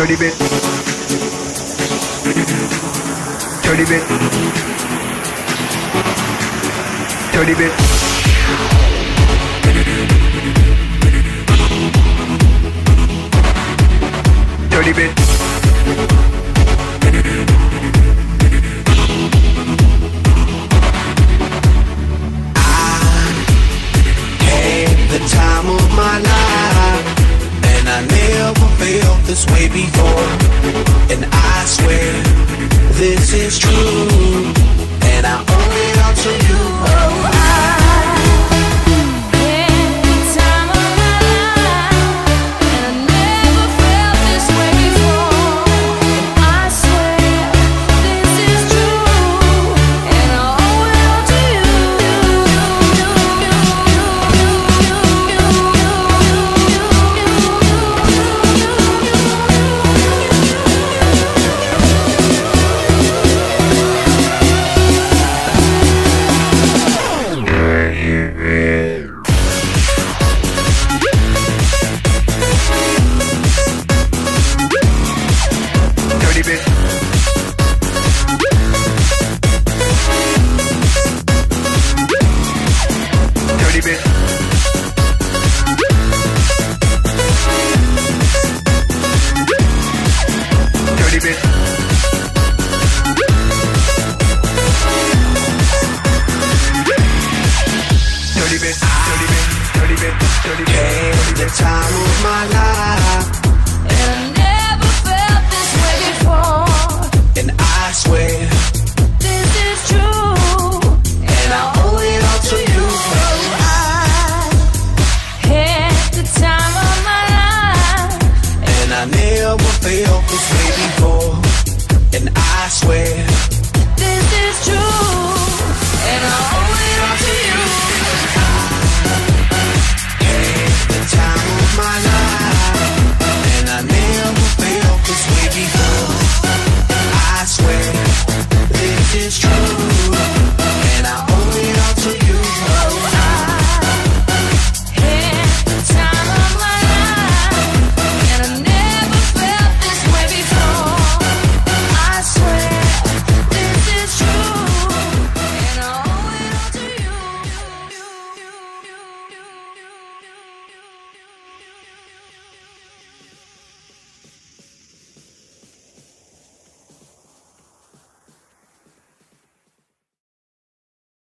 Dirty bit. Dirty bit. Dirty bit. Dirty bit. The time of my life, and I never felt this way before, and I swear this is true, and I owe it all to you. Oh, the time of my life, and I never felt this way before, and I swear this is true, and I owe it all to you. Oh, I had the time of my life, and I never felt this way